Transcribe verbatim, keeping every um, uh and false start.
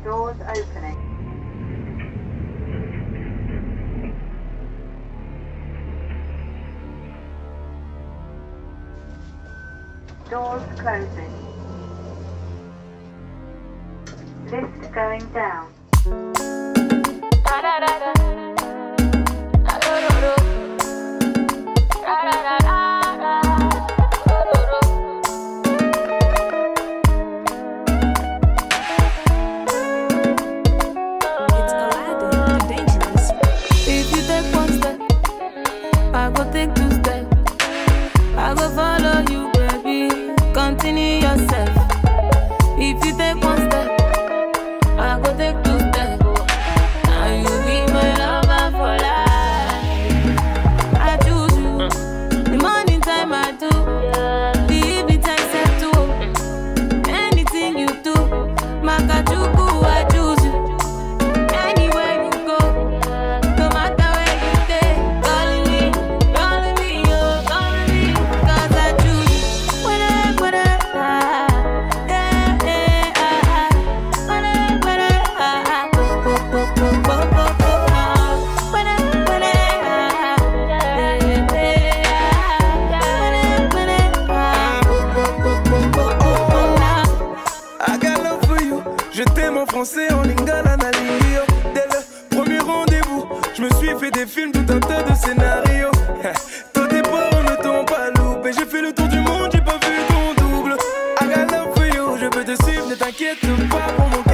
Doors opening. Doors closing. Lift going down. I go take two steps. I go follow you, baby. Continue yourself. If you take one step, I go take two steps. And you be my lover for life. I choose you. The morning time I do. The evening time set to. Anything you do, Makachuku, I choose you. Anywhere you go, no matter where you stay. Calling me, calling me, oh, calling me, 'cause I choose you. When I, when I, ah, eh, eh, ah, ah. When I, when I, ah, ah, oh, oh, oh, oh, oh, oh, oh, ah. When I, when I, ah, ah, eh, eh, ah, when I, when I, ah, oh, oh, oh, oh, oh, oh, oh, ah. I got love for you. Je t'aime en français, en lingala, na lingio. Dès le premier rendez-vous, je me suis fait des films, tout un tas de scénarios. Toi tes parents ne t'ont pas loupé. J'ai fait le tour du monde, j'ai pas vu ton double. I got love for you, je peux te suivre, ne t'inquiète pas pour mon